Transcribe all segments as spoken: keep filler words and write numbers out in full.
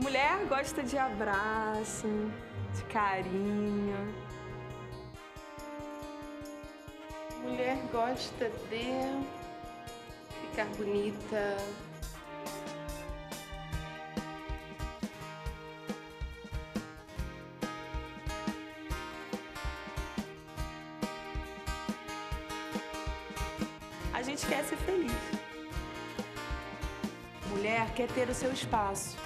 Mulher gosta de abraço, de carinho. Mulher gosta de ficar bonita. A gente quer ser feliz. Mulher quer ter o seu espaço.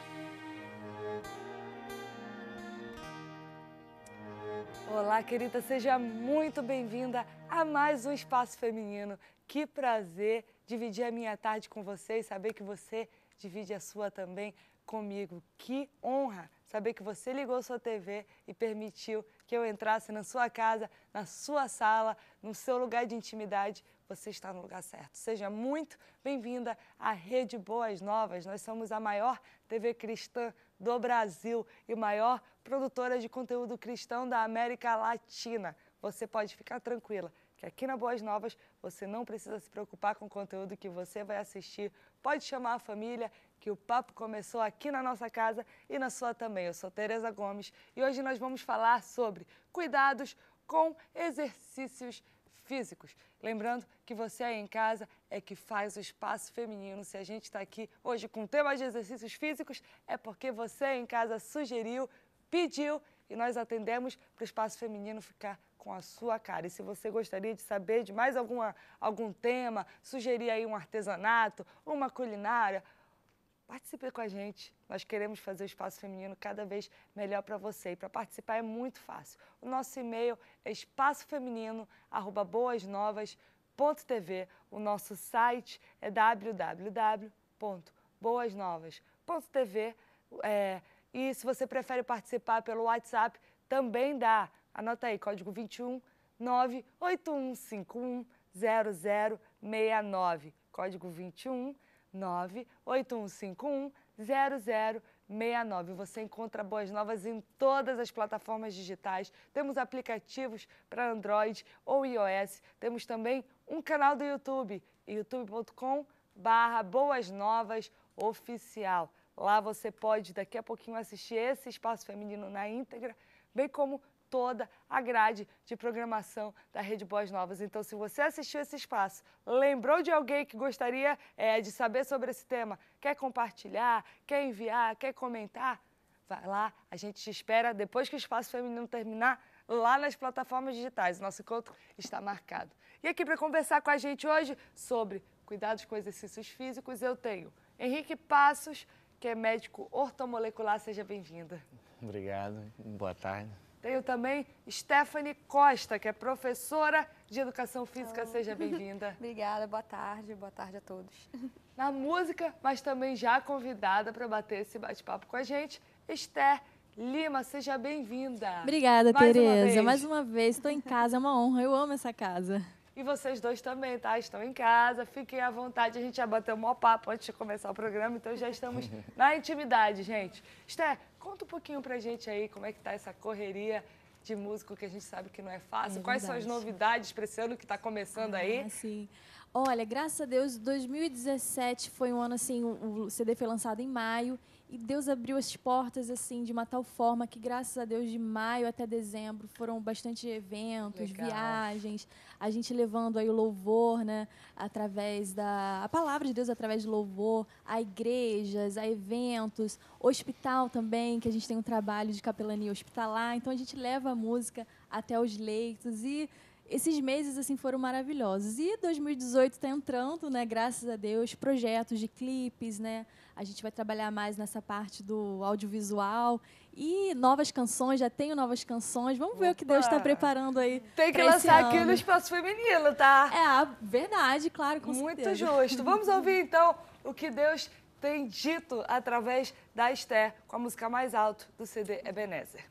Olá, querida, seja muito bem-vinda a mais um Espaço Feminino. Que prazer dividir a minha tarde com você e saber que você divide a sua também comigo. Que honra saber que você ligou sua T V e permitiu que eu entrasse na sua casa, na sua sala, no seu lugar de intimidade. Você está no lugar certo. Seja muito bem-vinda à Rede Boas Novas. Nós somos a maior T V cristã do Brasil e maior produtora de conteúdo cristão da América Latina. Você pode ficar tranquila que aqui na Boas Novas você não precisa se preocupar com o conteúdo que você vai assistir. Pode chamar a família, que o papo começou aqui na nossa casa e na sua também. Eu sou Tereza Gomes e hoje nós vamos falar sobre cuidados com exercícios físicos. Lembrando que você aí em casa é que faz o Espaço Feminino. Se a gente está aqui hoje com o tema de exercícios físicos, é porque você aí em casa sugeriu, pediu e nós atendemos para o Espaço Feminino ficar com a sua cara. E se você gostaria de saber de mais alguma, algum tema, sugerir aí um artesanato, uma culinária, participe com a gente. Nós queremos fazer o Espaço Feminino cada vez melhor para você. E para participar é muito fácil. O nosso e-mail é espaçofeminino arroba boasnovas ponto t v. O nosso site é w w w ponto boasnovas ponto t v. É, e se você prefere participar pelo WhatsApp, também dá. Anota aí, código vinte e um, nove oito um cinco um, zero zero seis nove. Código vinte e um, nove oito um cinco um, zero zero seis nove. Você encontra Boas Novas em todas as plataformas digitais. Temos aplicativos para Android ou iOS. Temos também um canal do YouTube, youtube ponto com barra Boas Novas Oficial. Lá você pode daqui a pouquinho assistir esse Espaço Feminino na íntegra, bem como toda a grade de programação da Rede Boas Novas. Então, se você assistiu esse espaço, lembrou de alguém que gostaria é, de saber sobre esse tema, quer compartilhar, quer enviar, quer comentar, vai lá, a gente te espera depois que o Espaço Feminino terminar, lá nas plataformas digitais. Nosso encontro está marcado. E aqui para conversar com a gente hoje sobre cuidados com exercícios físicos, eu tenho Henrique Passos, que é médico ortomolecular. Seja bem-vinda. Obrigado, boa tarde. Tenho também Stephanie Costa, que é professora de Educação Física. Então... Seja bem-vinda. Obrigada, boa tarde, boa tarde a todos. Na música, mas também já convidada para bater esse bate-papo com a gente, Esther Lima, seja bem-vinda. Obrigada, Mais Tereza. uma Mais uma vez, estou em casa, é uma honra, eu amo essa casa. E vocês dois também, tá? Estão em casa, fiquem à vontade. A gente já bateu um maior papo antes de começar o programa, então já estamos na intimidade, gente. Esther, conta um pouquinho pra gente aí como é que tá essa correria de músico, que a gente sabe que não é fácil. É Quais são as novidades para esse ano que está começando ah, aí? Sim. Olha, graças a Deus, dois mil e dezessete foi um ano assim, o, o C D foi lançado em maio e Deus abriu as portas assim de uma tal forma que, graças a Deus, de maio até dezembro foram bastante eventos, Legal. viagens, a gente levando aí o louvor, né, através da a palavra de Deus através de louvor, a igrejas, a eventos, hospital também, que a gente tem um trabalho de capelania hospitalar, então a gente leva a música até os leitos e esses meses assim foram maravilhosos. E dois mil e dezoito está entrando, né? Graças a Deus, projetos de clipes, né? A gente vai trabalhar mais nessa parte do audiovisual e novas canções. Já tenho novas canções. Vamos Opa. ver o que Deus está preparando aí. Tem que lançar aqui no Espaço Feminino, tá? É a verdade, claro, com Muito certeza. justo. Vamos ouvir então o que Deus tem dito através da Esther com a música mais alta do C D Ebenezer.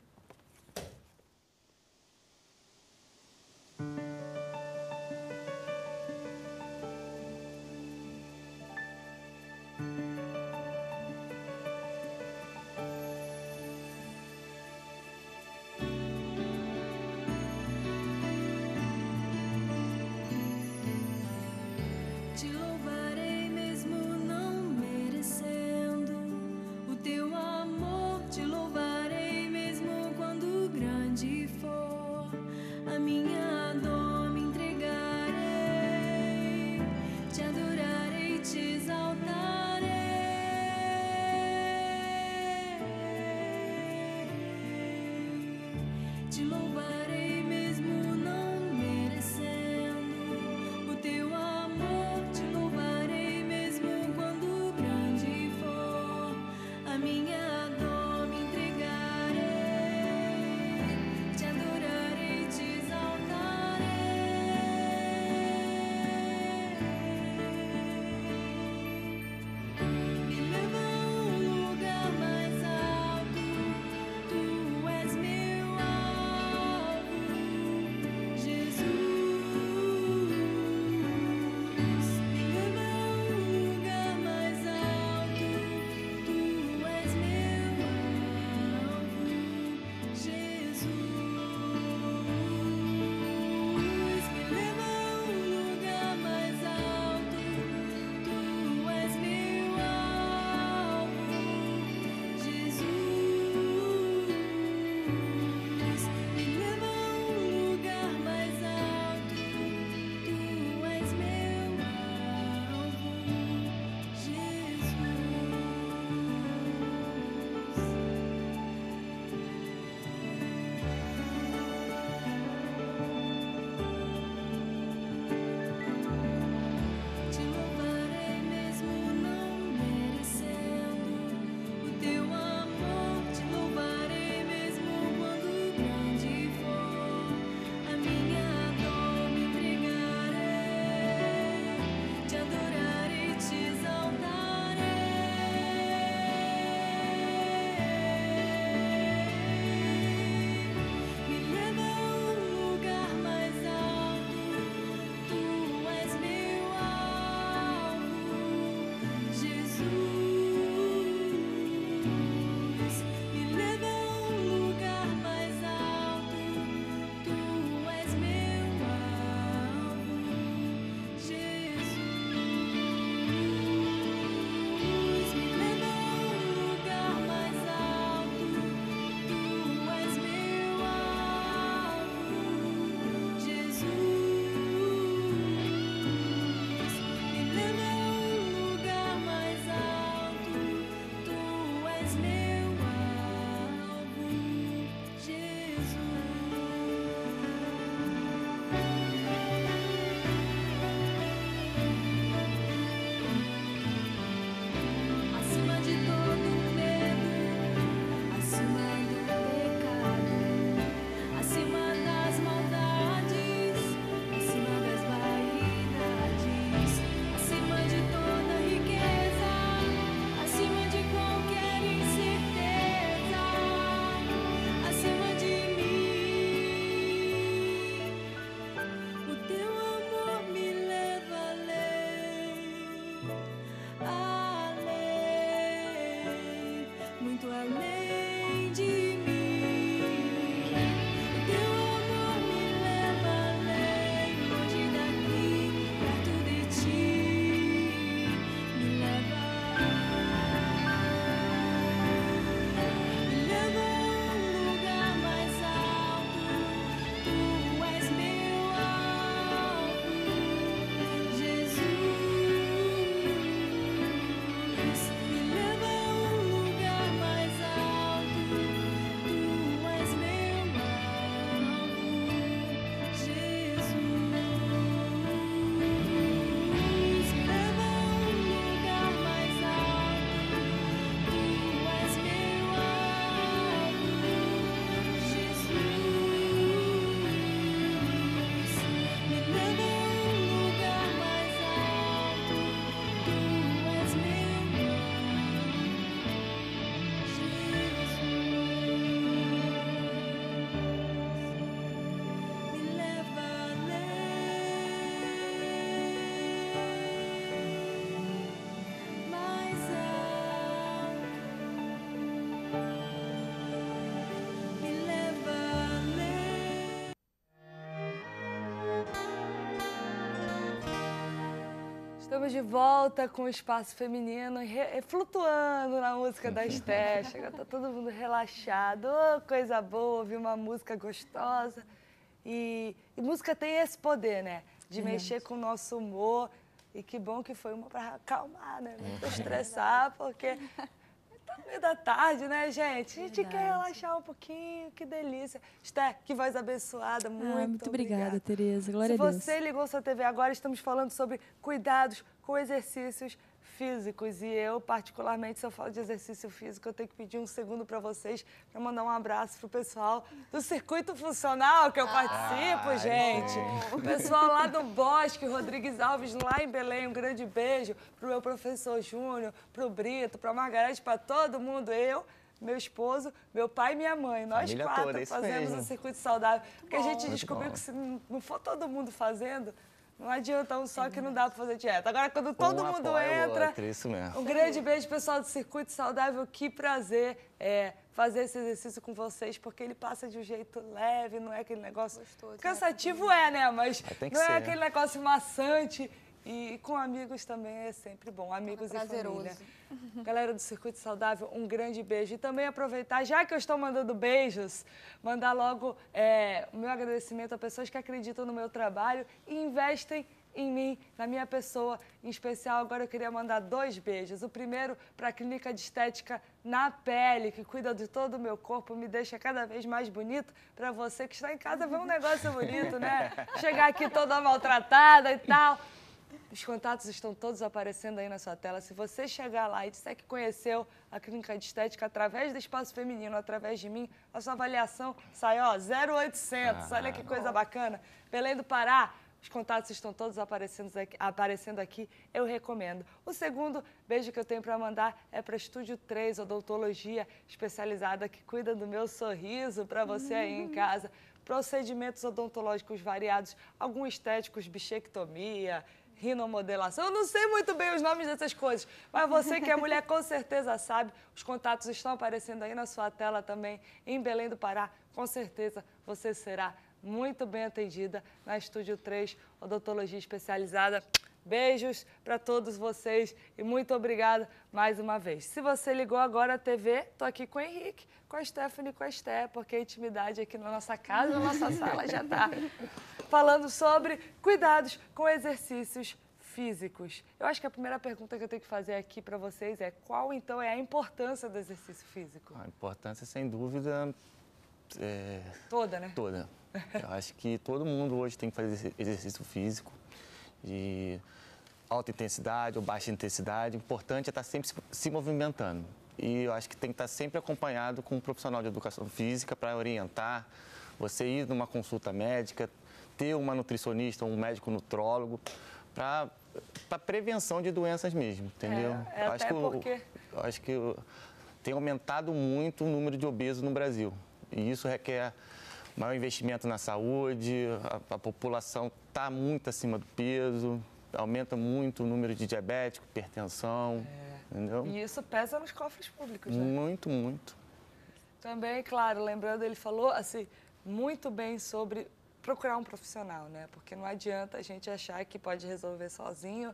Te louvarei mesmo não merecendo o teu amor. Estamos de volta com o Espaço Feminino, re, flutuando na música da Esté. Chega, tá todo mundo relaxado. Oh, coisa boa, ouvir uma música gostosa. E, e música tem esse poder, né? De é. mexer com o nosso humor. E que bom que foi uma para acalmar, né? Não pra estressar, porque tá no meio da tarde, né, gente? A gente Verdade. quer relaxar um pouquinho, que delícia. Esté, que voz abençoada, muito, ah, muito obrigada, obrigada, Tereza. Glória Se a Deus. você ligou sua T V agora, estamos falando sobre cuidados com exercícios físicos. E eu, particularmente, se eu falo de exercício físico, eu tenho que pedir um segundo para vocês, para mandar um abraço pro pessoal do Circuito Funcional, que eu participo, ah, gente. É. O pessoal lá do Bosque, Rodrigues Alves, lá em Belém, um grande beijo pro meu professor Júnior, pro Brito, pra Margarete, para todo mundo. Eu, meu esposo, meu pai e minha mãe. Nós Família quatro toda, fazemos o Circuito Saudável. Porque bom, a gente descobriu que se não for todo mundo fazendo, não adianta um só que não dá para fazer dieta. Agora, quando todo um mundo entra, outro, isso mesmo. Um grande beijo, pessoal do Circuito Saudável. Que prazer é, fazer esse exercício com vocês, porque ele passa de um jeito leve, não é aquele negócio... Gostoso, cansativo é, né? Mas não ser. é aquele negócio maçante. E com amigos também é sempre bom, amigos é e família. Galera do Circuito Saudável, um grande beijo. E também aproveitar, já que eu estou mandando beijos, mandar logo é, o meu agradecimento a pessoas que acreditam no meu trabalho e investem em mim, na minha pessoa em especial. Agora eu queria mandar dois beijos. O primeiro para a Clínica de Estética na Pele, que cuida de todo o meu corpo, me deixa cada vez mais bonito. Para você que está em casa, ver um negócio bonito, né? Chegar aqui toda maltratada e tal. Os contatos estão todos aparecendo aí na sua tela. Se você chegar lá e disser que conheceu a Clínica de Estética através do Espaço Feminino, através de mim, a sua avaliação sai, ó, zero oitocentos. Ah, olha que coisa bacana. Belém do Pará, os contatos estão todos aparecendo aqui, aparecendo aqui, eu recomendo. O segundo beijo que eu tenho para mandar é para Estúdio três, odontologia especializada que cuida do meu sorriso para você aí em casa. Procedimentos odontológicos variados, alguns estéticos, bichectomia, rinomodelação, eu não sei muito bem os nomes dessas coisas, mas você que é mulher com certeza sabe, os contatos estão aparecendo aí na sua tela também, em Belém do Pará, com certeza você será muito bem atendida na Estúdio três, odontologia especializada. Beijos para todos vocês e muito obrigada mais uma vez. Se você ligou agora a T V, tô aqui com o Henrique, com a Stephanie e com a Esté, porque a intimidade aqui na nossa casa, na nossa sala já tá. Falando sobre cuidados com exercícios físicos. Eu acho que a primeira pergunta que eu tenho que fazer aqui para vocês é qual, então, é a importância do exercício físico? A importância, sem dúvida, é... Toda, né? Toda. Eu acho que todo mundo hoje tem que fazer exercício físico de alta intensidade ou baixa intensidade. O importante é estar sempre se movimentando. E eu acho que tem que estar sempre acompanhado com um profissional de educação física para orientar, você ir numa consulta médica, ter uma nutricionista, um médico nutrólogo, para prevenção de doenças mesmo, entendeu? É, é eu acho até que porque... Eu acho que eu, tem aumentado muito o número de obesos no Brasil. E isso requer maior investimento na saúde, a, a população está muito acima do peso, aumenta muito o número de diabéticos, hipertensão, é. entendeu? E isso pesa nos cofres públicos, né? Muito, muito. Também, claro, lembrando, ele falou assim, muito bem sobre procurar um profissional, né? Porque não adianta a gente achar que pode resolver sozinho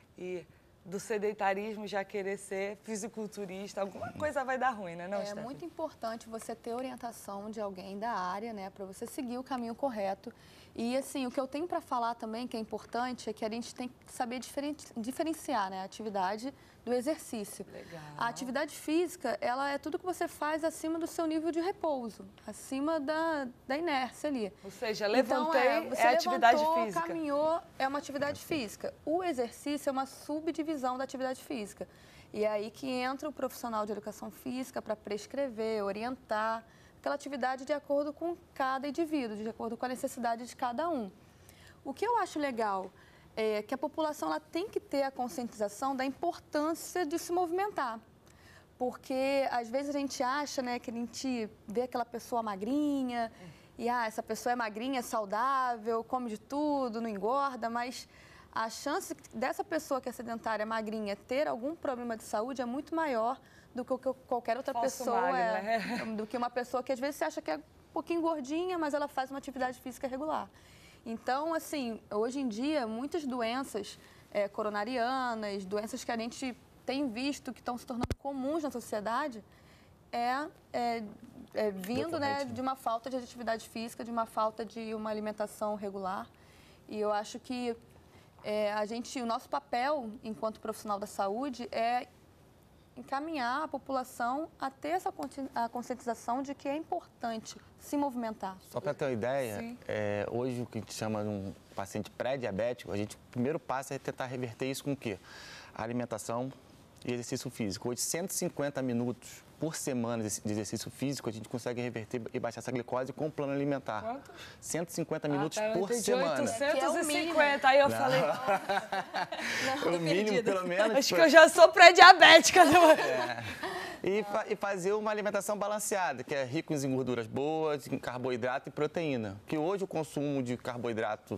e do sedentarismo já querer ser fisiculturista, alguma coisa vai dar ruim, né, não, É Stephanie? muito importante você ter orientação de alguém da área, né, para você seguir o caminho correto. E, assim, o que eu tenho para falar também, que é importante, é que a gente tem que saber diferen diferenciar, né, a atividade do exercício. Legal. A atividade física, ela é tudo que você faz acima do seu nível de repouso, acima da, da inércia ali. Ou seja, levantei, então, é, você é atividade levantou, física. caminhou, é uma atividade física. O exercício é uma subdivisão da atividade física. E é aí que entra o profissional de educação física para prescrever, orientar aquela atividade de acordo com cada indivíduo, de acordo com a necessidade de cada um. O que eu acho legal é que a população ela tem que ter a conscientização da importância de se movimentar. Porque, às vezes, a gente acha, né, que a gente vê aquela pessoa magrinha, e, ah, essa pessoa é magrinha, é saudável, come de tudo, não engorda, mas a chance dessa pessoa que é sedentária, magrinha, ter algum problema de saúde é muito maior do que qualquer outra Falso pessoa, magro, é, né? do que uma pessoa que, às vezes, você acha que é um pouquinho gordinha, mas ela faz uma atividade física regular. Então, assim, hoje em dia, muitas doenças é, coronarianas, doenças que a gente tem visto que estão se tornando comuns na sociedade, é, é, é vindo né, de uma falta de atividade física, de uma falta de uma alimentação regular. E eu acho que é, a gente, o nosso papel enquanto profissional da saúde é encaminhar a população a ter essa a conscientização de que é importante se movimentar. Só para ter uma ideia, é, hoje o que a gente chama de um paciente pré-diabético, a gente, o primeiro passo é tentar reverter isso com o quê? A alimentação e exercício físico. Hoje, cento e cinquenta minutos por semana de exercício físico, a gente consegue reverter e baixar essa glicose com o plano alimentar. Quantos? cento e cinquenta minutos ah, tá, por semana. oitocentos e cinquenta, aí eu não. falei... Não, o mínimo, pelo menos. Acho que eu já sou pré-diabética. É. E, fa e fazer uma alimentação balanceada, que é rico em gorduras boas, em carboidrato e proteína. Que hoje o consumo de carboidrato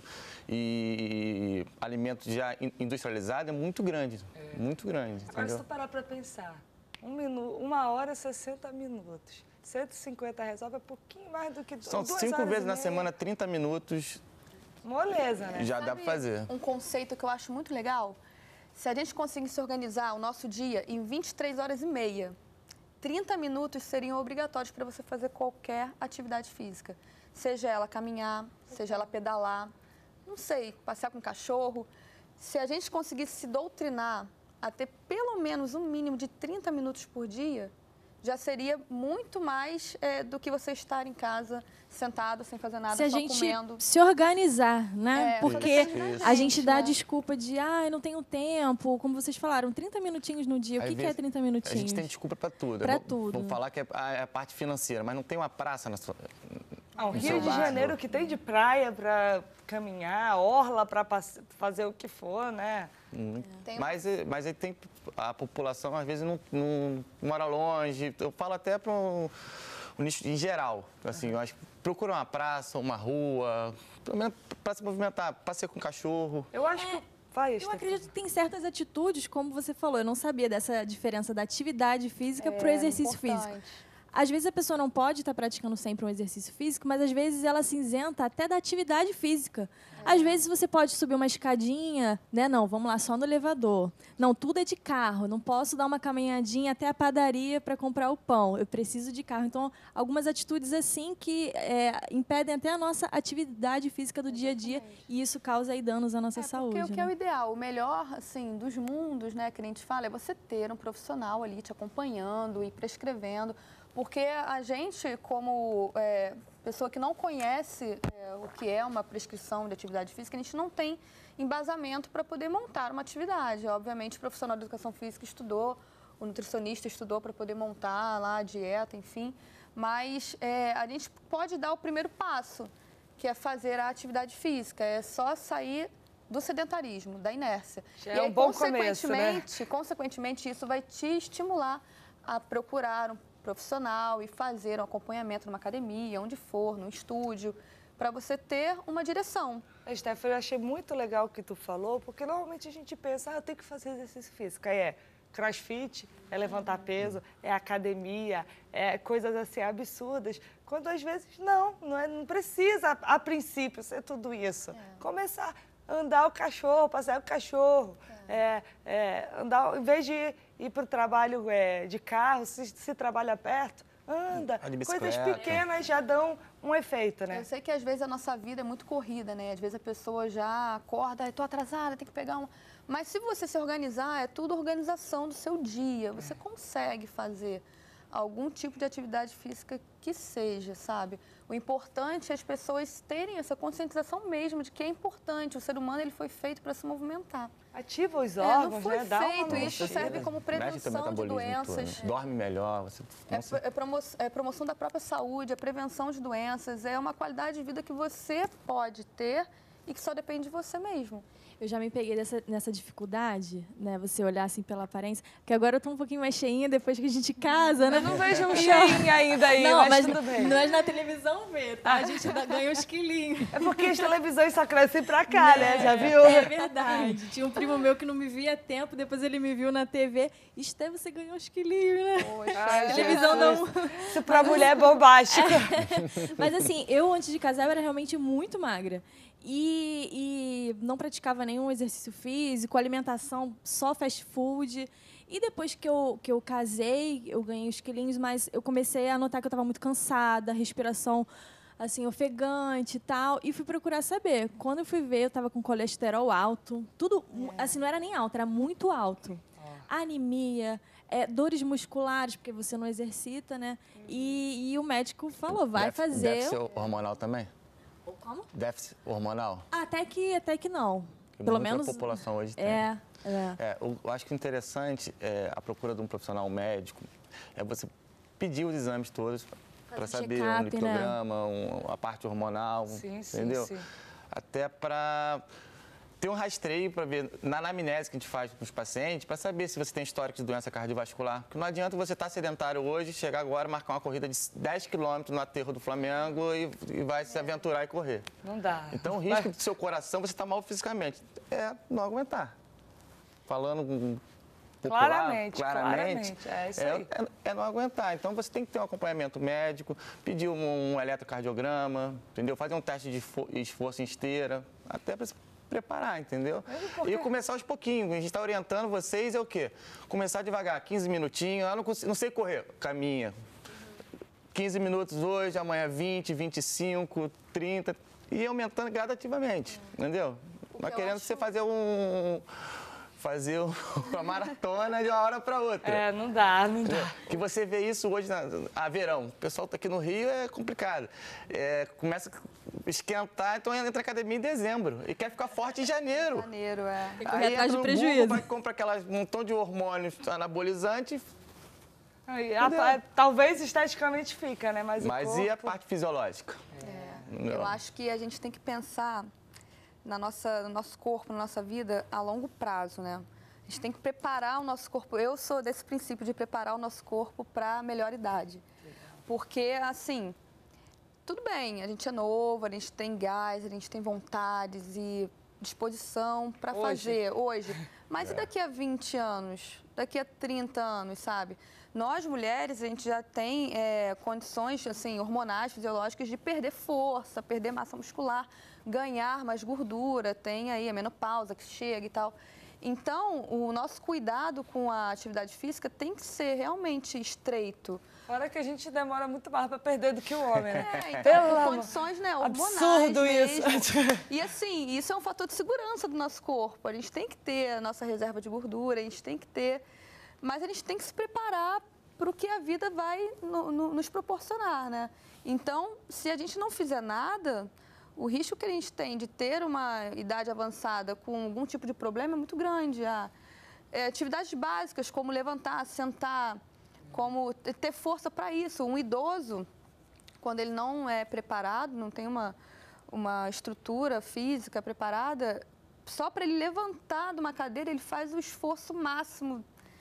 e alimentos já industrializados é muito grande, é. muito grande. Agora, entendeu? Se tu parar para pensar, um minuto, uma hora, sessenta minutos, cento e cinquenta resolve é pouquinho mais do que duas São cinco vezes na semana, trinta minutos. Moleza, né? Já Sabe dá para fazer. Um conceito que eu acho muito legal, se a gente conseguir se organizar o nosso dia em vinte e três horas e meia, trinta minutos seriam obrigatórios para você fazer qualquer atividade física. Seja ela caminhar, seja ela pedalar, não sei, passear com um cachorro. Se a gente conseguisse se doutrinar a ter pelo menos um mínimo de trinta minutos por dia, já seria muito mais é, do que você estar em casa sentado, sem fazer nada, se a só gente comendo. se organizar, né? É, porque isso, a gente dá né? desculpa de, ah, eu não tenho tempo, como vocês falaram, trinta minutinhos no dia. O que, que é trinta minutinhos? A gente tem desculpa para tudo. Para vou, tudo. Vou falar que é a, é a parte financeira, mas não tem uma praça na sua... Ah, o Rio de Janeiro que tem de praia para caminhar, orla para fazer o que for, né? Hum. É. Mas, mas aí tem a população, às vezes, não, não mora longe. Eu falo até para um, um nicho em geral. Assim, eu acho que procura uma praça, uma rua, pelo menos para se movimentar, passear com cachorro. Eu acho é. que... Vai, eu acredito que tem certas atitudes, como você falou, eu não sabia dessa diferença da atividade física é, para o exercício importante. físico. Às vezes a pessoa não pode estar praticando sempre um exercício físico, mas às vezes ela se isenta até da atividade física. É. Às vezes você pode subir uma escadinha, né? Não, vamos lá, só no elevador. Não, tudo é de carro. Não posso dar uma caminhadinha até a padaria para comprar o pão. Eu preciso de carro. Então, algumas atitudes assim que é, impedem até a nossa atividade física do dia a dia e isso causa aí danos à nossa é, saúde. Porque o que né? é o ideal, o melhor assim, dos mundos, né, que a gente fala, é você ter um profissional ali te acompanhando e prescrevendo. Porque a gente, como é, pessoa que não conhece é, o que é uma prescrição de atividade física, a gente não tem embasamento para poder montar uma atividade. Obviamente, o profissional de educação física estudou, o nutricionista estudou para poder montar lá a dieta, enfim. Mas é, a gente pode dar o primeiro passo, que é fazer a atividade física. É só sair do sedentarismo, da inércia. Já e é aí, um bom consequentemente, começo, né? consequentemente, isso vai te estimular a procurar um profissional e fazer um acompanhamento numa academia, onde for, num estúdio, para você ter uma direção. Stephanie, eu achei muito legal o que tu falou, porque normalmente a gente pensa, ah, eu tenho que fazer exercício físico. Aí é crossfit, é levantar peso, é academia, é coisas assim absurdas. Quando às vezes não, não, é, não precisa a, a princípio ser tudo isso. É. Começar a andar o cachorro, passear o cachorro, é. É, é, andar, em vez de ir para o trabalho é, de carro, se, se trabalha perto, anda. Coisas pequenas já dão um efeito, né? Eu sei que às vezes a nossa vida é muito corrida, né? Às vezes a pessoa já acorda, estou atrasada, tem que pegar um... Mas se você se organizar, é tudo organização do seu dia. Você consegue fazer algum tipo de atividade física que seja, sabe? O importante é as pessoas terem essa conscientização mesmo de que é importante. O ser humano ele foi feito para se movimentar. Ativa os órgãos, é, não foi né? Dá feito. uma Isso serve como prevenção de doenças. Tudo. Dorme melhor. Você... É, é, promo é promoção da própria saúde, é prevenção de doenças. É uma qualidade de vida que você pode ter e que só depende de você mesmo. Eu já me peguei dessa, nessa dificuldade, né? Você olhar assim pela aparência, porque agora eu tô um pouquinho mais cheinha depois que a gente casa, né? Eu não vejo um cheinha ainda aí, não, mas, mas tudo bem. Nós na televisão vê, tá? A gente ainda ganha uns quilinhos. É porque as televisões só crescem pra cá, é, né? Já viu? É verdade. Tinha um primo meu que não me via há tempo, depois ele me viu na T V. Esté, você ganhou uns quilinhos, né? Poxa, a televisão não... Isso pra mulher é bombástico. É. Mas assim, eu antes de casar eu era realmente muito magra. e, e não praticava nenhum exercício físico, alimentação só fast food. E depois que eu, que eu casei, eu ganhei os quilinhos, mas eu comecei a notar que eu estava muito cansada, respiração assim, ofegante e tal, e fui procurar saber. Quando eu fui ver, eu estava com colesterol alto, tudo, é. assim, não era nem alto, era muito alto. Oh. Anemia, é, dores musculares, porque você não exercita, né? Hum. E, e o médico falou, vai Déficit, fazer... Déficit hormonal também? Como? Déficit hormonal? Até que, até que não. Que Pelo muita menos... população hoje tem. É, é. é eu, eu acho que o interessante, é, a procura de um profissional médico, é você pedir os exames todos para saber um litograma, né? um, a parte hormonal, sim, entendeu? Sim, sim. Até para ter um rastreio para ver na anamnese que a gente faz com os pacientes, para saber se você tem histórico de doença cardiovascular. Porque não adianta você estar sedentário hoje, chegar agora, marcar uma corrida de dez quilômetros no aterro do Flamengo e, e vai se aventurar e correr. Não dá. Então o risco do seu coração, você está mal fisicamente, é não aguentar. Falando com popular, claramente, claramente, claramente, é isso é, aí. É, é não aguentar. Então, você tem que ter um acompanhamento médico, pedir um, um eletrocardiograma, entendeu? Fazer um teste de esforço em esteira, até para se preparar, entendeu? Porque... E começar aos pouquinhos. A gente está orientando vocês, é o quê? Começar devagar, quinze minutinhos, ah, não, consigo, não sei correr, caminha. quinze minutos hoje, amanhã vinte, vinte e cinco, trinta, e aumentando gradativamente, entendeu? Não querendo acho... você fazer um... fazer uma maratona de uma hora para outra. É, não dá, não dá. Que você vê isso hoje, na, a verão. O pessoal está aqui no Rio, é complicado. É, começa a esquentar, então entra na academia em dezembro. E quer ficar forte em janeiro. Janeiro, é. Tem que correr atrás de prejuízo. Google, vai comprar aquelas um montão de hormônios anabolizantes. Aí, a, talvez esteticamente fica, né? Mas, Mas o corpo... e a parte fisiológica? É. Eu acho que a gente tem que pensar na nossa, no nosso corpo, na nossa vida, a longo prazo, né? A gente tem que preparar o nosso corpo. Eu sou desse princípio de preparar o nosso corpo para a melhor idade. Porque, assim, tudo bem, a gente é novo, a gente tem gás, a gente tem vontades e disposição para fazer hoje. Mas é. e daqui a vinte anos? Daqui a trinta anos, sabe? Nós, mulheres, a gente já tem é, condições, assim, hormonais, fisiológicas de perder força, perder massa muscular, ganhar mais gordura, tem aí a menopausa que chega e tal. Então, o nosso cuidado com a atividade física tem que ser realmente estreito. Fora que a gente demora muito mais para perder do que o homem, né? É, então, Pela condições, né, hormonais absurdo mesmo. Isso. E assim, isso é um fator de segurança do nosso corpo. A gente tem que ter a nossa reserva de gordura, a gente tem que ter... Mas a gente tem que se preparar para o que a vida vai no, no, nos proporcionar, né? Então, se a gente não fizer nada... O risco que a gente tem de ter uma idade avançada com algum tipo de problema é muito grande. Ah, é, atividades básicas, como levantar, sentar, como ter força para isso. Um idoso, quando ele não é preparado, não tem uma, uma estrutura física preparada, só para ele levantar de uma cadeira, ele faz o esforço máximo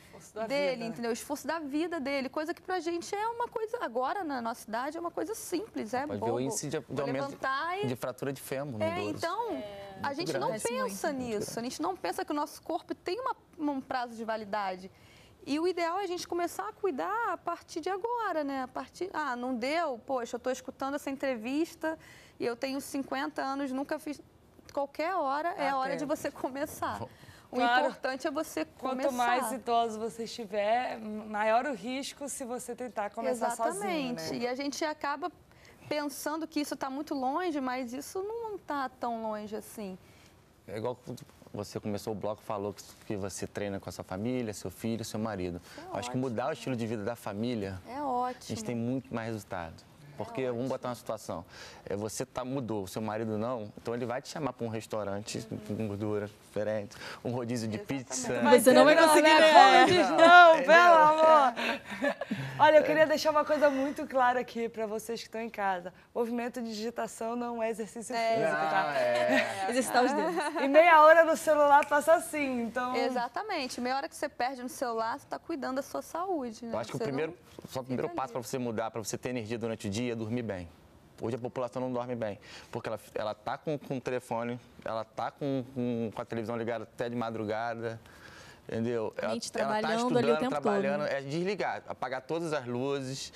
dele, vida, entendeu? O esforço da vida dele, coisa que pra gente é uma coisa, agora na nossa cidade, é uma coisa simples, é Pode bobo. ver o índice de, de aumento e... de fratura de fêmur. É, então, é, a gente não pensa nisso, a gente não pensa que o nosso corpo tem uma, um prazo de validade. E o ideal é a gente começar a cuidar a partir de agora, né? A partir, ah, não deu? Poxa, eu tô escutando essa entrevista e eu tenho cinquenta anos, nunca fiz... Qualquer hora é a hora de você começar. O claro, importante é você começar. Quanto mais idoso você estiver, maior o risco se você tentar começar Exatamente. sozinho, né? E a gente acaba pensando que isso está muito longe, mas isso não está tão longe assim. É igual você começou o bloco, falou que você treina com a sua família, seu filho, seu marido. É Acho ótimo. que mudar o estilo de vida da família, é ótimo. A gente tem muito mais resultado. Porque, é vamos botar uma situação, é, você tá, mudou, o seu marido não, então ele vai te chamar para um restaurante uhum. com gordura diferente, um rodízio de Exatamente. pizza. Mas você não vai conseguir, né? Como diz não, pelo amor! Olha, eu queria deixar uma coisa muito clara aqui para vocês que estão em casa. Movimento de digitação não é exercício é. físico, tá? É. Exercitar os dedos. E meia hora no celular passa assim, então... Exatamente. Meia hora que você perde no celular, você está cuidando da sua saúde, né? Eu acho que você o primeiro, só o primeiro passo para você mudar, para você ter energia durante o dia, é dormir bem. Hoje a população não dorme bem, porque ela, ela tá com, com o telefone, ela tá com, com, com a televisão ligada até de madrugada, Entendeu? A gente ela, ela tá trabalhando ali o estudando, tempo trabalhando, todo, né? é desligar, apagar todas as luzes,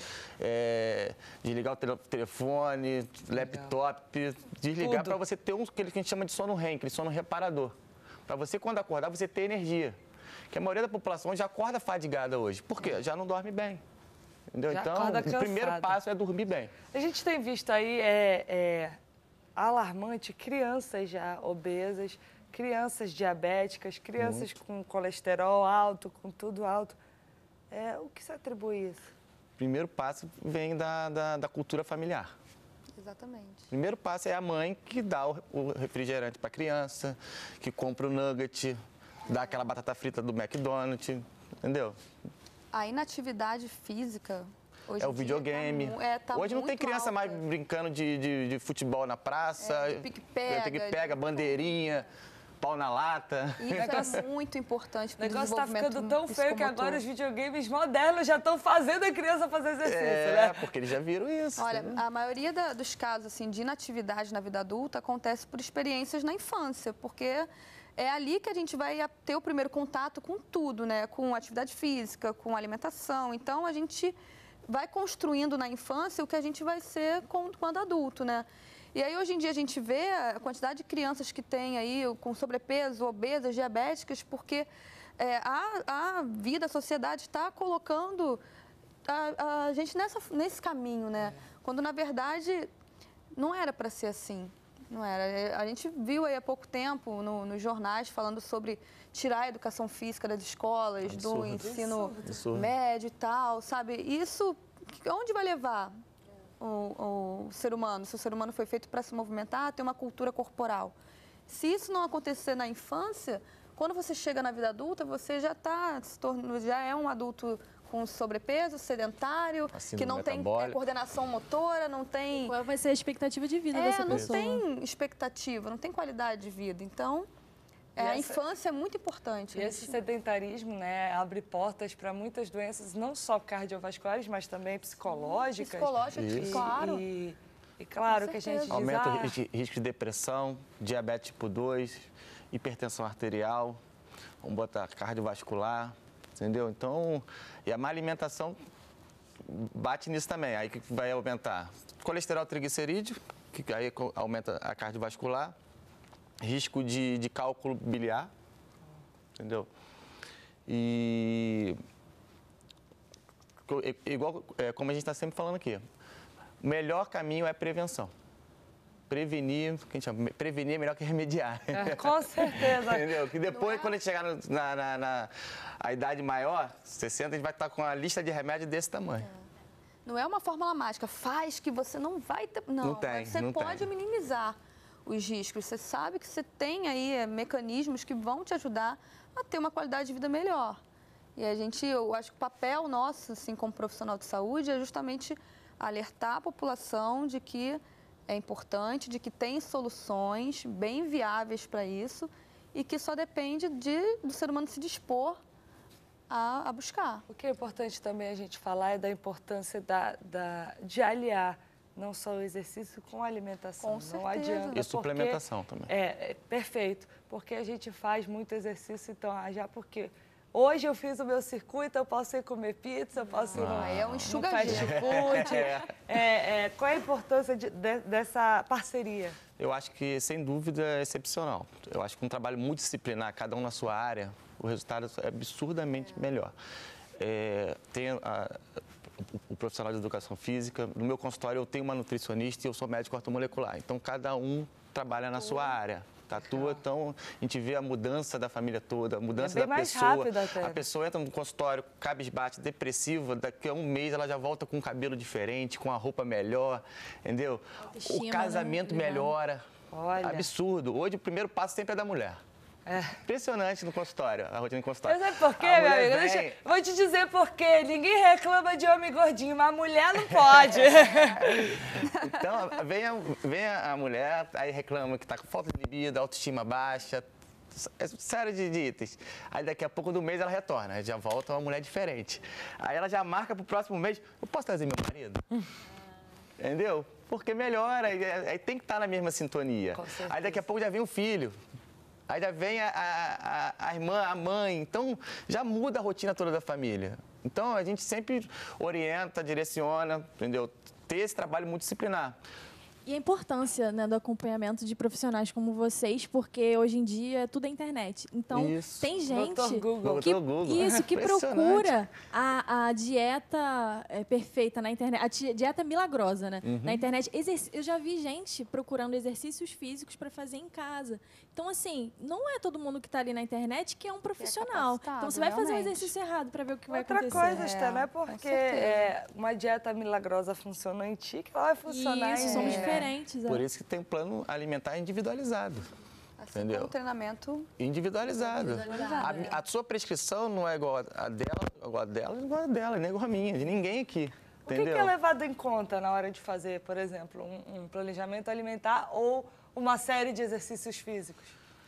é, desligar o tele- telefone, laptop, desligar para você ter um que a gente chama de sono REM, aquele sono reparador. Para você, quando acordar, você ter energia. Que a maioria da população já acorda fadigada hoje. Por quê? Já não dorme bem. Entendeu? Já Então, acorda o primeiro cansada. passo é dormir bem. A gente tem visto aí, é, é alarmante, crianças já obesas, crianças diabéticas, crianças Muito. com colesterol alto, com tudo alto. É, o que se atribui isso? Primeiro passo vem da, da, da cultura familiar. Exatamente. Primeiro passo é a mãe que dá o, o refrigerante para a criança, que compra o nugget, dá aquela batata frita do McDonald's, entendeu? A inatividade física hoje É o em dia videogame. Tá, mu- é, tá Hoje não tem muito criança alta. mais brincando de, de, de futebol na praça. É, de pique-pega, pique-pega, de- bandeirinha, pau na lata. Isso é muito importante O para o negócio está desenvolvimento ficando tão feio que psicomotor. agora os videogames modernos já estão fazendo a criança fazer exercício, É, né? porque eles já viram isso. Olha, entendeu? a maioria da- dos casos assim, de inatividade na vida adulta acontece por experiências na infância, porque é ali que a gente vai a- ter o primeiro contato com tudo, né? Com atividade física, com alimentação. Então, a gente vai construindo na infância o que a gente vai ser com- quando adulto, né? E aí, hoje em dia, a gente vê a quantidade de crianças que tem aí com sobrepeso, obesas, diabéticas, porque é, a, a vida, a sociedade está colocando a, a gente nessa, nesse caminho, né? Quando, na verdade, não era para ser assim. Não era. A gente viu aí há pouco tempo no, nos jornais falando sobre tirar a educação física das escolas, do Absurdo. ensino Absurdo. médio e tal, sabe? Isso, onde vai levar o, o ser humano? Se o ser humano foi feito para se movimentar, ter uma cultura corporal. Se isso não acontecer na infância, quando você chega na vida adulta, você já tá, se torna, já é um adulto com sobrepeso, sedentário, A síndrome que não tem é, metabólica. coordenação motora, não tem... Qual vai ser a expectativa de vida É, dessa não pessoa? tem expectativa, não tem qualidade de vida. Então, é, E a essa- infância é muito importante. E esse sedentarismo, né, abre portas para muitas doenças, não só cardiovasculares, mas também psicológicas. Psicológica, Isso. claro. E, e claro Com que a gente diz, certeza. Aumenta o ah, ri- risco de depressão, diabetes tipo dois, hipertensão arterial, vamos botar cardiovascular, entendeu? Então, e a má alimentação bate nisso também. Aí que vai aumentar colesterol triglicerídeo, que aí co- aumenta a cardiovascular, risco de, de cálculo biliar, entendeu? E co- i- igual é, como a gente está sempre falando aqui, o melhor caminho é prevenção. Prevenir, que a gente chama, prevenir é melhor que remediar. é, com certeza. Entendeu? Que depois, quando a gente chegar no- na, na, na a idade maior, sessenta, a gente vai estar com a lista de remédio desse tamanho. Não é uma fórmula mágica, faz que você não vai ter... Não, Não tem, mas você não pode tem. minimizar os riscos. Você sabe que você tem aí é, mecanismos que vão te ajudar a ter uma qualidade de vida melhor. E a gente, eu acho que o papel nosso, assim, como profissional de saúde, é justamente alertar a população de que é importante, de que tem soluções bem viáveis para isso e que só depende de, do ser humano se dispor a, a buscar. O que é importante também a gente falar é da importância da, da, de aliar não só o exercício com a alimentação. Com Não certeza. adianta. E porque- suplementação também. É, é, perfeito. Porque a gente faz muito exercício, então, ah, já porque hoje eu fiz o meu circuito, eu posso ir comer pizza, eu posso ir no, Aí é um no enxuga fast gelo. food. É, é, qual é a importância de- de- dessa parceria? Eu acho que, sem dúvida, é excepcional. Eu acho que um trabalho multidisciplinar, cada um na sua área, o resultado é absurdamente melhor. É, tem a- o, o profissional de educação física, no meu consultório eu tenho uma nutricionista e eu sou médico ortomolecular. Então, cada um trabalha na sua área. Atua, então a gente vê a mudança da família toda, a mudança bem da mais pessoa. rápido até. A pessoa entra no consultório cabisbate, depressiva, daqui a um mês ela já volta com um cabelo diferente, com a roupa melhor, entendeu? Autoestima, O né? casamento Legal. melhora. Olha. Absurdo. Hoje o primeiro passo sempre é da mulher. É. Impressionante no consultório, a rotina de consultório. Mas sabe por quê, A meu mulher amigo? vem- Deixa, vou te dizer por quê. Ninguém reclama de homem gordinho, mas mulher não pode. Então, vem a, vem a mulher, aí reclama que tá com falta de libido, autoestima baixa, é série de, de itens. Aí daqui a pouco do mês ela retorna, aí já volta uma mulher diferente. Aí ela já marca pro próximo mês, eu posso trazer meu marido? Entendeu? Porque melhora, aí, aí tem que estar na mesma sintonia. Com certeza. Aí daqui a pouco já vem o filho. Aí já vem a, a, a irmã, a mãe, então já muda a rotina toda da família. Então a gente sempre orienta, direciona, entendeu? Ter esse trabalho multidisciplinar. E a importância, né, do acompanhamento de profissionais como vocês, porque hoje em dia tudo é internet. Então, Isso. tem gente doutor Google. que, doutor Google. isso, que Impressionante. procura a, a dieta é, perfeita na internet, a ti- dieta milagrosa, né? Uhum. Na internet. Exerc- Eu já vi gente procurando exercícios físicos para fazer em casa. Então, assim, não é todo mundo que está ali na internet que é um profissional. capacitado, Então, você vai fazer um realmente. exercício errado para ver o que vai Outra acontecer. coisa, É, Esther, não é com porque certeza. é, uma dieta milagrosa funciona em ti que ela vai funcionar Isso, em somos mim, né? diferentes. é. Por isso que tem um plano alimentar individualizado. Assim Entendeu? como o treinamento Individualizado. individualizado. A, a sua prescrição não é igual a dela, igual a dela, não é igual a dela, nem igual a minha, de ninguém aqui. O que, Entendeu? que é levado em conta na hora de fazer, por exemplo, um, um planejamento alimentar ou uma série de exercícios físicos?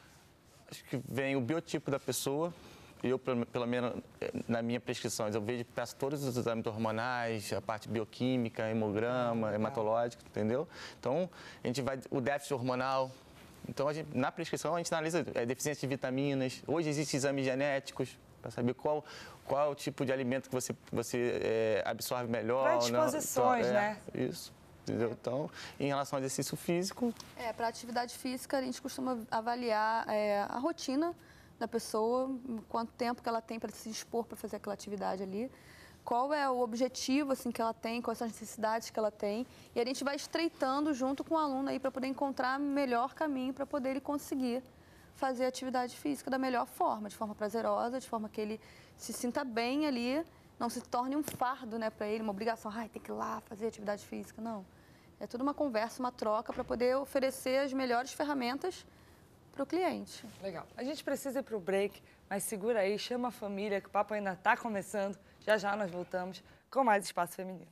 Acho que vem o biotipo da pessoa. Eu, pelo, pelo menos, na minha prescrição, eu vejo, peço todos os exames hormonais, a parte bioquímica, hemograma, hematológico, entendeu? Então, a gente vai, o déficit hormonal. Então, a gente, na prescrição, a gente analisa é, deficiência de vitaminas. Hoje existem exames genéticos para saber qual, qual é o tipo de alimento que você, você é, absorve melhor. Predisposições, não. Então, é, né? Isso. Entendeu? Então, em relação ao exercício físico, É, para atividade física, a gente costuma avaliar é, a rotina da pessoa, quanto tempo que ela tem para se dispor para fazer aquela atividade ali, qual é o objetivo assim, que ela tem, quais são as necessidades que ela tem, e a gente vai estreitando junto com o aluno aí para poder encontrar o melhor caminho para poder ele conseguir fazer a atividade física da melhor forma, de forma prazerosa, de forma que ele se sinta bem ali, não se torne um fardo, né, para ele, uma obrigação, ai, tem que ir lá fazer atividade física, não. É tudo uma conversa, uma troca para poder oferecer as melhores ferramentas para o cliente. Legal. A gente precisa ir para o break, mas segura aí, chama a família, que o papo ainda está começando. Já já nós voltamos com mais Espaço Feminino.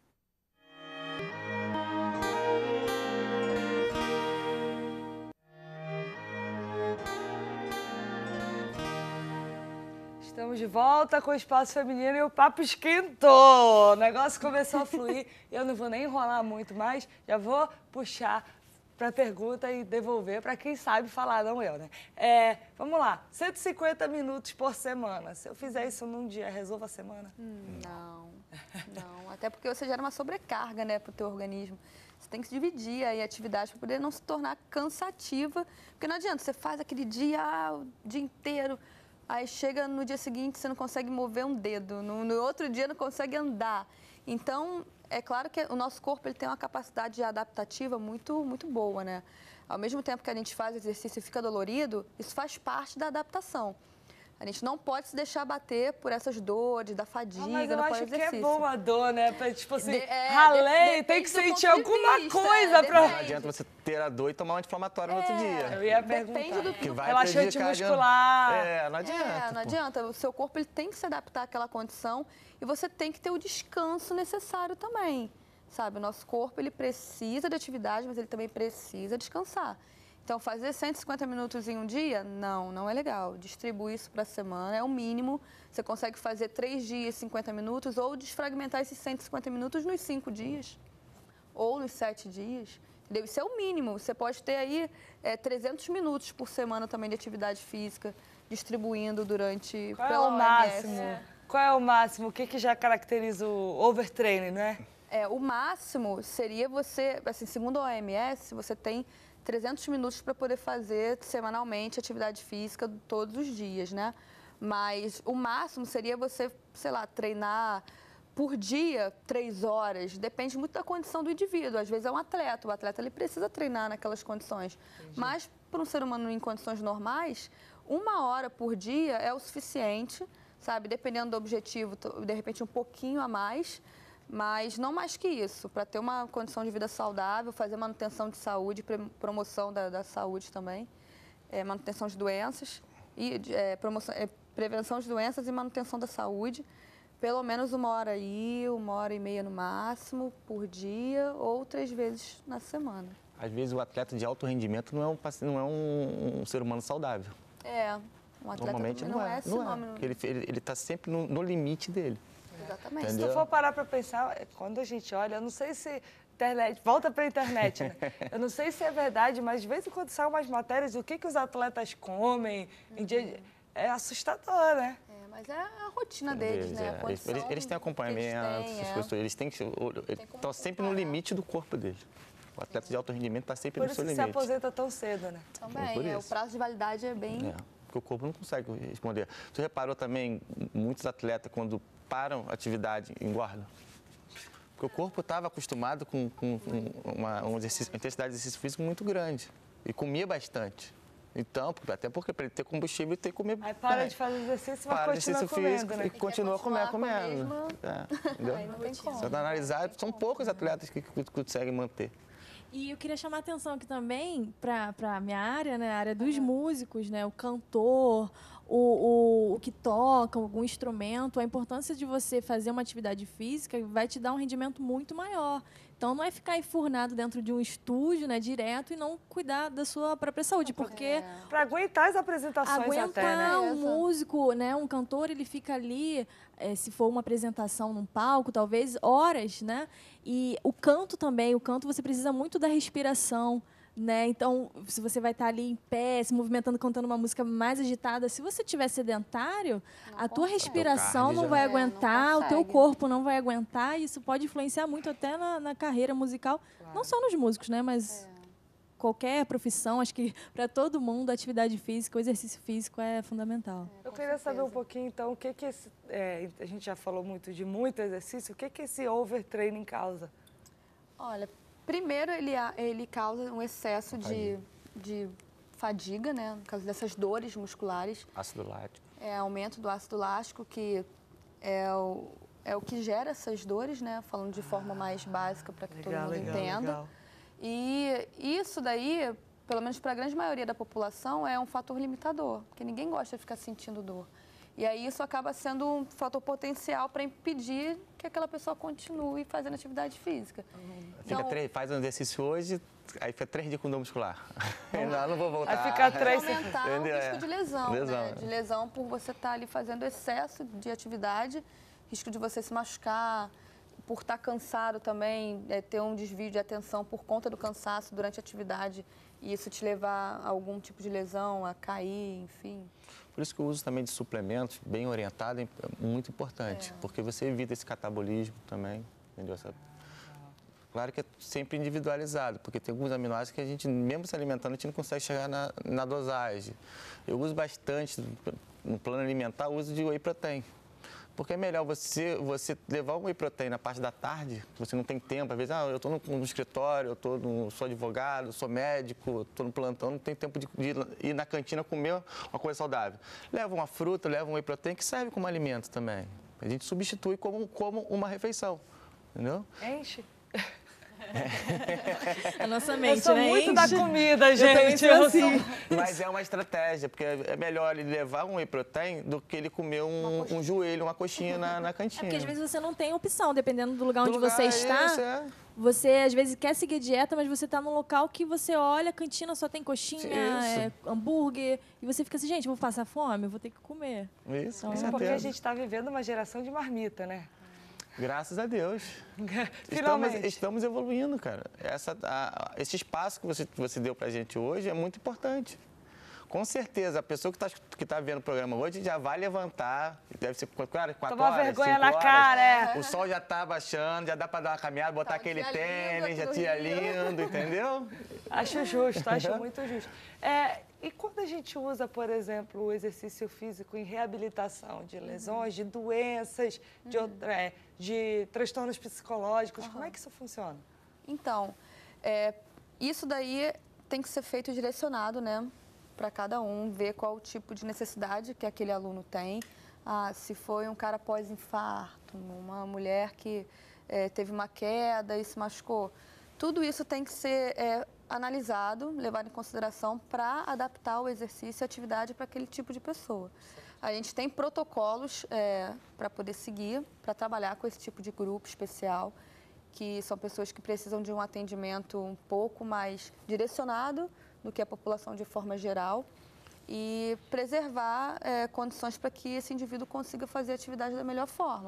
Estamos de volta com o Espaço Feminino e o papo esquentou. O negócio começou a fluir e eu não vou nem enrolar muito mais, já vou puxar para a pergunta e devolver para quem sabe falar, não eu, né? É, vamos lá, cento e cinquenta minutos por semana. Se eu fizer isso num dia, resolvo a semana? Hum, não, não. Até porque você gera uma sobrecarga, né, para o teu organismo. Você tem que dividir aí a atividade para poder não se tornar cansativa. Porque não adianta, você faz aquele dia, ah, o dia inteiro, aí chega no dia seguinte, você não consegue mover um dedo. No, no outro dia, não consegue andar. Então, é claro que o nosso corpo ele tem uma capacidade adaptativa muito, muito boa, né? Ao mesmo tempo que a gente faz exercício e fica dolorido, isso faz parte da adaptação. A gente não pode se deixar bater por essas dores, da fadiga, Ah, mas eu no acho pós-exercício. que é boa a dor, né? Pra, tipo assim, De- é, ralei, de- tem que depende do sentir ponto de alguma vista, coisa é, pra... não depende. adianta você ter a dor e tomar um anti-inflamatório no outro dia. Eu ia Depende perguntar. do- Que vai Relaxante prejudicar a- muscular. É, não adianta. É, não pô. adianta. O seu corpo ele tem que se adaptar àquela condição e você tem que ter o descanso necessário também, sabe? O nosso corpo ele precisa de atividade, mas ele também precisa descansar. Então, fazer cento e cinquenta minutos em um dia, não, não é legal. Distribui isso para a semana, é o mínimo. Você consegue fazer três dias, cinquenta minutos, ou desfragmentar esses cento e cinquenta minutos nos cinco dias, ou nos sete dias. Entendeu? Isso é o mínimo. Você pode ter aí é, trezentos minutos por semana também de atividade física, distribuindo durante... Qual é pela o O M S. máximo? Qual é o máximo? O que, que já caracteriza o overtraining, né? É, o máximo seria você, assim, segundo a O M S, você tem trezentos minutos para poder fazer semanalmente atividade física todos os dias, né? Mas o máximo seria você, sei lá, treinar por dia três horas. Depende muito da condição do indivíduo. Às vezes é um atleta, o atleta ele precisa treinar naquelas condições. Entendi. Mas para um ser humano em condições normais, uma hora por dia é o suficiente, sabe? Dependendo do objetivo, de repente um pouquinho a mais. Mas não mais que isso, para ter uma condição de vida saudável, fazer manutenção de saúde, promoção da, da saúde também, é, manutenção de doenças, e, é, promoção, é, prevenção de doenças e manutenção da saúde, pelo menos uma hora aí, uma hora e meia no máximo, por dia, ou três vezes na semana. Às vezes o atleta de alto rendimento não é um, paci- não é um, um ser humano saudável. É, um atleta Normalmente também não, não é. é Não sinônimo. é. Porque ele está sempre no, no limite dele. Exatamente. Se Entendeu? tu for parar para pensar, quando a gente olha, eu não sei se internet, volta para a internet, né? Eu não sei se é verdade, mas de vez em quando saem umas matérias do que, que os atletas comem. Em dia, é assustador, né? É, mas é a rotina deles, Eles, né? é. A condição Eles, eles têm acompanhamento, que eles têm, essas é. coisas, eles têm que estão sempre no limite do corpo deles. O atleta de alto rendimento está sempre Por no isso seu que se limite. aposenta tão cedo, né? Também, por é, o isso. prazo de validade é bem... É, porque o corpo não consegue responder. Você reparou também, muitos atletas, quando param a atividade, engordam? Porque o corpo estava acostumado com, com uma, um exercício, uma intensidade de exercício físico muito grande e comia bastante. Então, até porque para ele ter combustível, ele tem que comer. Aí para bem. de fazer exercício, mas Para continua exercício comendo, físico né? e continua comendo. continuar com a comendo. mesma- É, entendeu? Aí não tem como. Se você analisar, são poucos atletas que, que conseguem manter. E eu queria chamar a atenção aqui também para a minha área, né? A área dos músicos, né? O cantor, o, o, o que toca, algum instrumento. A importância de você fazer uma atividade física vai te dar um rendimento muito maior. Então, não é ficar enfurnado dentro de um estúdio, né? Direto e não cuidar da sua própria saúde, porque... Para aguentar as apresentações Aguentar até, né? um músico, né, um cantor, ele fica ali, eh, se for uma apresentação num palco, talvez horas, né? E o canto também, o canto você precisa muito da respiração, né? Então, se você vai estar ali em pé, se movimentando, cantando uma música mais agitada, se você estiver sedentário, Não a tua consegue. respiração O não cardio vai já- É, não aguentar, o teu consegue. corpo não vai aguentar, e isso pode influenciar muito até na, na carreira musical, não só nos músicos, né? Mas É. qualquer profissão, acho que para todo mundo a atividade física, o exercício físico é fundamental. Eu Com queria saber um certeza. pouquinho, então, o que que esse... é, a gente já falou muito de muito exercício, o que que esse overtraining causa? Olha, primeiro ele, a- ele causa um excesso de, de fadiga, né? Por causa dessas dores musculares. Ácido lático. É aumento do ácido lático, que é o, é o que gera essas dores, né? Falando de forma mais básica para que todo mundo entenda. legal. E isso daí, pelo menos para a grande maioria da população, é um fator limitador, porque ninguém gosta de ficar sentindo dor. E aí isso acaba sendo um fator potencial para impedir que aquela pessoa continue fazendo atividade física. Fica Então, três, faz um exercício hoje, aí fica três dias com dor muscular. não, não vou voltar. Aí fica três- aumentar o Entendeu? risco de lesão, Lesão, né? é. De lesão por você estar ali fazendo excesso de atividade, risco de você se machucar, por estar cansado também, é, ter um desvio de atenção por conta do cansaço durante a atividade e isso te levar a algum tipo de lesão, a cair, enfim. Por isso que o uso também de suplementos bem orientado é muito importante, porque você evita esse catabolismo também, entendeu? Essa... Claro que é sempre individualizado, porque tem alguns aminoácidos que a gente, mesmo se alimentando, a gente não consegue chegar na, na dosagem. Eu uso bastante, no plano alimentar, o uso de whey protein. Porque é melhor você, você levar o whey protein na parte da tarde, você não tem tempo, às vezes, ah, eu estou no, no escritório, eu tô no, sou advogado, sou médico, estou no plantão, não tenho tempo de, de ir na cantina comer uma coisa saudável. Leva uma fruta, leva um whey protein que serve como alimento também. A gente substitui como, como uma refeição, entendeu? Enche? A nossa Eu mente, sou né? muito da Enche. comida, Eu também gente. sou Eu assim. sou- Mas é uma estratégia, porque é melhor ele levar um whey protein do que ele comer um, um joelho, uma coxinha na, na É cantina. porque às vezes você não tem opção, dependendo do lugar Do onde lugar, você está. isso, é. Você às vezes quer seguir a dieta, mas você está num local que você olha, a cantina só tem coxinha, Isso. é, hambúrguer, e você fica assim, gente, eu vou passar fome, eu vou ter que comer. Isso, com Então, É porque a certeza. gente está vivendo uma geração de marmita, né? Graças a Deus. Estamos, Finalmente. estamos evoluindo, cara. Essa, a- esse espaço que você, que você deu pra gente hoje é muito importante. Com certeza, a pessoa que está que tá vendo o programa hoje já vai levantar, deve ser, claro, quatro Tomar horas, vergonha cinco na horas. cara, é. O sol já está baixando, já dá para dar uma caminhada, botar Tá, aquele dia lindo tênis, aqui já no tia Rio. lindo, entendeu? Acho justo, acho muito justo. É, e quando a gente usa, por exemplo, o exercício físico em reabilitação de lesões, de doenças, de, outra- é, de transtornos psicológicos, como é que isso funciona? Então, é, isso daí tem que ser feito direcionado, né? Para cada um, ver qual o tipo de necessidade que aquele aluno tem. Ah, se foi um cara pós-infarto, uma mulher que é, teve uma queda e se machucou. Tudo isso tem que ser é, analisado, levado em consideração para adaptar o exercício e a atividade para aquele tipo de pessoa. A gente tem protocolos é, para poder seguir, para trabalhar com esse tipo de grupo especial, que são pessoas que precisam de um atendimento um pouco mais direcionado do que a população de forma geral e preservar é, condições para que esse indivíduo consiga fazer a atividade da melhor forma.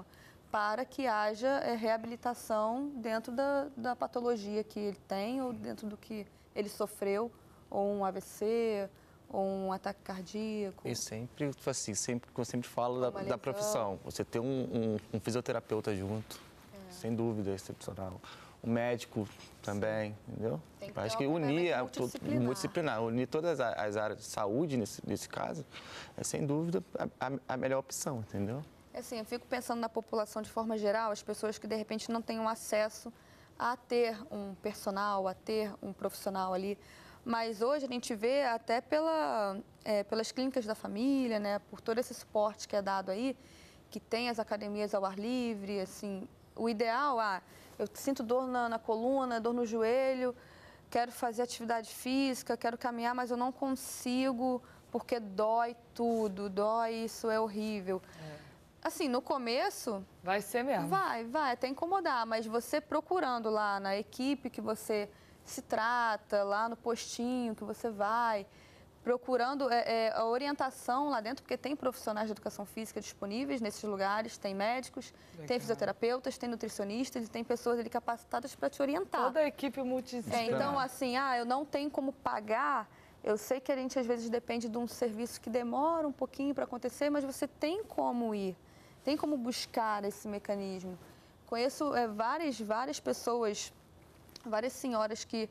para que haja é, reabilitação dentro da, da patologia que ele tem ou dentro do que ele sofreu, ou um A V C, ou um ataque cardíaco. E sempre, assim, sempre, eu sempre falo da, Uma da profissão. Você ter um, um, um fisioterapeuta junto, é. sem dúvida, é excepcional. O médico também, entendeu? Tem que Acho ter que um unir, acompanhamento a, multidisciplinar. multidisciplinar, unir todas as áreas de saúde, nesse, nesse caso, é sem dúvida a, a, a melhor opção, entendeu? É assim, eu fico pensando na população de forma geral, as pessoas que de repente não tenham acesso a ter um personal, a ter um profissional ali. Mas hoje a gente vê até pela, é, pelas clínicas da família, né, por todo esse suporte que é dado aí, que tem as academias ao ar livre, assim, o ideal, ah, eu sinto dor na, na coluna, dor no joelho, quero fazer atividade física, quero caminhar, mas eu não consigo porque dói tudo, dói, isso é horrível. É. Assim, no começo... Vai ser mesmo. Vai, vai, até incomodar, mas você procurando lá na equipe que você se trata, lá no postinho que você vai, procurando é, é, a orientação lá dentro, porque tem profissionais de educação física disponíveis nesses lugares, tem médicos, Legal. tem fisioterapeutas, tem nutricionistas e tem pessoas ali capacitadas para te orientar. Toda a equipe multidisciplinar. É, então, assim, ah, eu não tenho como pagar, eu sei que a gente às vezes depende de um serviço que demora um pouquinho para acontecer, mas você tem como ir, tem como buscar esse mecanismo. Conheço é, várias, várias pessoas, várias senhoras que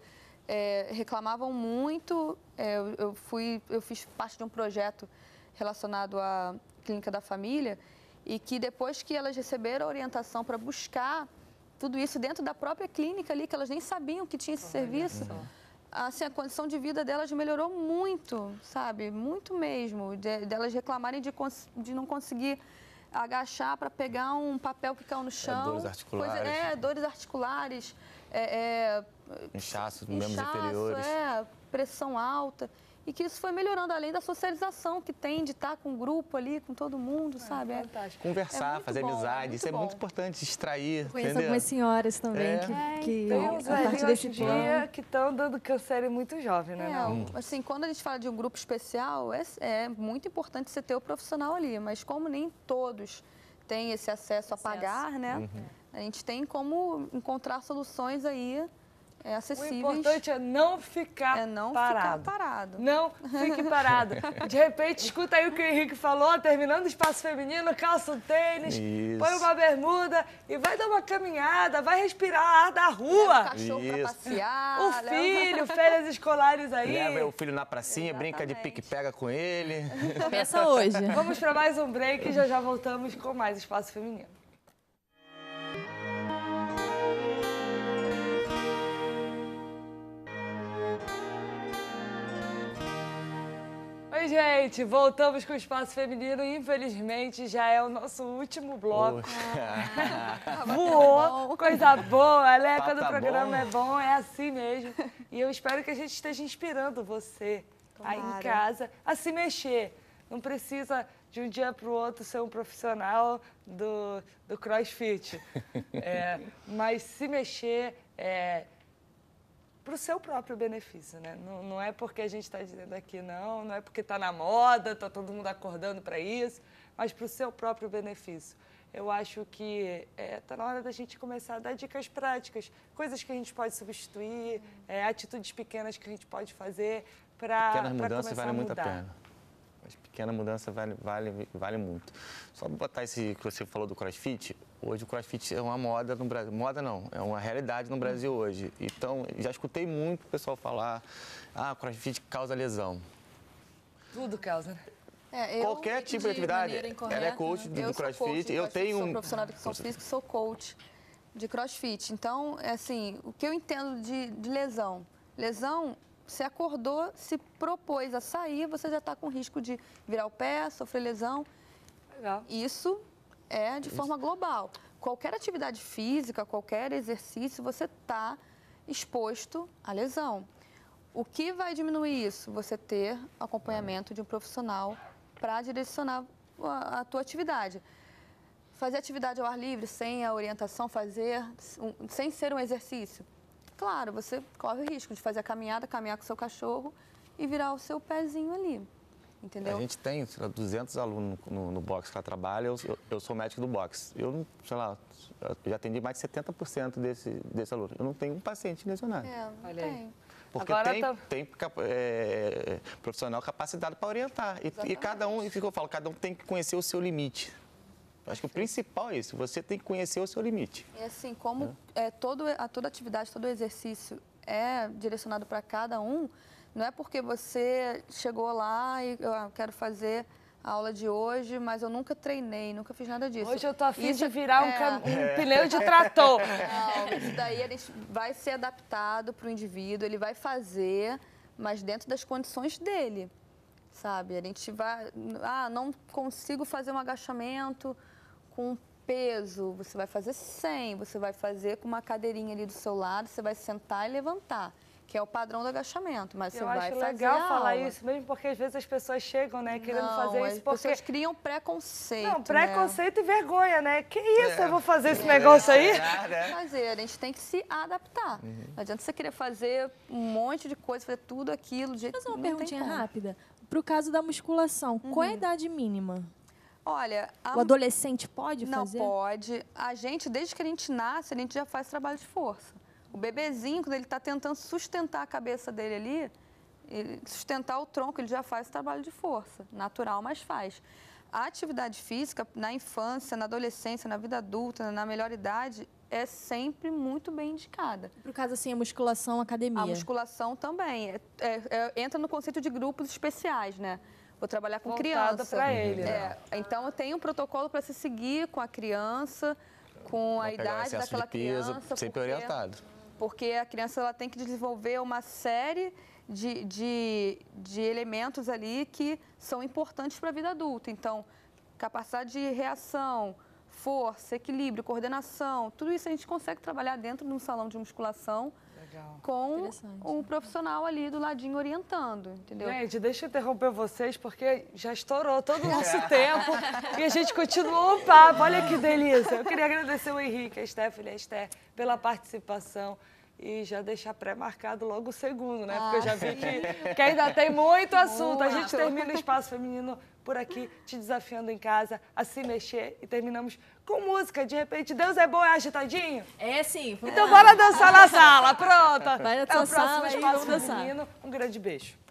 É, reclamavam muito, é, eu, eu, fui, eu fiz parte de um projeto relacionado à Clínica da Família e que depois que elas receberam a orientação para buscar tudo isso dentro da própria clínica ali, que elas nem sabiam que tinha esse oh, serviço, assim, a condição de vida delas melhorou muito, sabe? Muito mesmo, de, de elas reclamarem de, de não conseguir agachar para pegar um papel que caiu no chão. É, dores articulares. Coisa, é, dores articulares. É, é, inchaço dos membros inchaço, inferiores. É, pressão alta. E que isso foi melhorando, além da socialização que tem, de estar com um grupo ali, com todo mundo, é, sabe? É, Conversar, é fazer bom, amizade, é isso é bom. muito importante, distrair, Conheço entendeu? algumas senhoras também é. que, É, que tem uns a partir desse dia plano. que estão dando câncer muito jovem, né? É, Não? assim, quando a gente fala de um grupo especial, é, é muito importante você ter o profissional ali, mas como nem todos têm esse acesso a pagar, né? Uhum. A gente tem como encontrar soluções aí é, acessíveis. O importante é não ficar é não parado. ficar parado. Não fique parado. De repente, escuta aí o que o Henrique falou, terminando o espaço feminino, calça um tênis, Isso. põe uma bermuda e vai dar uma caminhada, vai respirar ar da rua. Leva o cachorro Isso. pra passear. O filho, leva... férias escolares aí. Leva o filho na pracinha, Exatamente. brinca de pique-pega com ele. Começa hoje. Vamos para mais um break e já já voltamos com mais espaço feminino. Oi, gente, voltamos com o Espaço Feminino e, infelizmente, já é o nosso último bloco. Ah, Voou, coisa boa, né? Tá, Quando tá o programa bom. é bom, é assim mesmo. E eu espero que a gente esteja inspirando você Tomara. aí em casa a se mexer. Não precisa, de um dia para o outro, ser um profissional do, do CrossFit. É, mas se mexer... É, para o seu próprio benefício, né? Não, não é porque a gente está dizendo aqui, não, não é porque está na moda, está todo mundo acordando para isso, mas para o seu próprio benefício. Eu acho que está é, na hora da gente começar a dar dicas práticas, coisas que a gente pode substituir, é, atitudes pequenas que a gente pode fazer para Pequenas mudanças começar valem a muito mudar. a pena. As pequenas mudanças vale, vale, vale muito. Só botar esse que você falou do CrossFit, hoje o CrossFit é uma moda no Brasil. Moda não, é uma realidade no Brasil hoje. Então, já escutei muito o pessoal falar, ah, CrossFit causa lesão. Tudo causa, né? É, eu, Qualquer tipo de, de atividade, ela é coach do, eu do CrossFit. CrossFit. Eu, eu tenho sou um profissional de educação física, sou coach de CrossFit. Então, é assim, o que eu entendo de, de lesão? Lesão, você acordou, se propôs a sair, você já está com risco de virar o pé, sofrer lesão. Legal. Isso é de forma global. Qualquer atividade física, qualquer exercício, você está exposto à lesão. O que vai diminuir isso? Você ter acompanhamento de um profissional para direcionar a, a tua atividade. Fazer atividade ao ar livre, sem a orientação, fazer um, sem ser um exercício. Claro, você corre o risco de fazer a caminhada, caminhar com o seu cachorro e virar o seu pezinho ali. entendeu? A gente tem sei lá, duzentos alunos no, no box que ela trabalha, eu, eu, eu sou médico do box. Eu não, sei lá, eu já atendi mais de setenta por cento desse, desse aluno. Eu não tenho um paciente lesionado. É, não Olha aí. tem. Porque Agora tem, tá- tem é, profissional capacitado para orientar. E, e cada um, isso que eu falo, cada um tem que conhecer o seu limite. Eu acho que o principal é isso, você tem que conhecer o seu limite. E assim, como é, todo, a, toda atividade, todo exercício é direcionado para cada um, não é porque você chegou lá e eu ah, quero fazer a aula de hoje, mas eu nunca treinei, nunca fiz nada disso. Hoje eu tô afim Isso de virar um, é- cam- um pneu de trator. Não, isso daí ele vai ser adaptado para o indivíduo, ele vai fazer, mas dentro das condições dele, sabe? A gente vai... Ah, não consigo fazer um agachamento com peso, você vai fazer cem, você vai fazer com uma cadeirinha ali do seu lado, você vai sentar e levantar, que é o padrão do agachamento, mas você Eu vai acho fazer legal a falar aula. isso, mesmo porque às vezes as pessoas chegam, né, querendo Não, fazer as isso porque... pessoas criam preconceito, Não, né? preconceito e vergonha, né? Que isso, eu vou fazer esse negócio aí? Fazer, a gente tem que se adaptar. Não adianta você querer fazer um monte de coisa, fazer tudo aquilo. De... Fazer uma não tem perguntinha como. rápida. Pro caso da musculação, qual é a idade mínima? Olha, a... O adolescente pode não fazer? pode. A gente, desde que a gente nasce, a gente já faz trabalho de força. O bebezinho, quando ele está tentando sustentar a cabeça dele ali, ele- sustentar o tronco, ele já faz trabalho de força. Natural, mas faz. A atividade física, na infância, na adolescência, na vida adulta, na melhor idade, é sempre muito bem indicada. Pro caso assim, a musculação, academia. A musculação também. É- é- é- entra no conceito de grupos especiais, né? Vou trabalhar com Voltada criança. pra ele, né? É, então, eu tenho um protocolo para se seguir com a criança, com a Vai pegar o idade excesso daquela de peso, criança. sempre porque- orientado. Porque a criança ela tem que desenvolver uma série de, de, de elementos ali que são importantes para a vida adulta. Então, capacidade de reação, força, equilíbrio, coordenação, tudo isso a gente consegue trabalhar dentro de um salão de musculação Legal. com Interessante. um profissional ali do ladinho orientando, entendeu? Gente, deixa eu interromper vocês, porque já estourou todo o nosso tempo e a gente continuou o papo. Olha que delícia. Eu queria agradecer o Henrique, a Stephanie e a Esther pela participação e já deixar pré-marcado logo o segundo, né? Porque eu já vi que, que ainda tem muito assunto. A gente Muito. termina o Espaço Feminino por aqui, te desafiando em casa a se mexer e terminamos com música. De repente, Deus é bom, é agitadinho? É sim. Então bora dançar na sala, pronta. Vai É o dançar na próximo sala aí, Espaço vamos dançar. Feminino. Um grande beijo.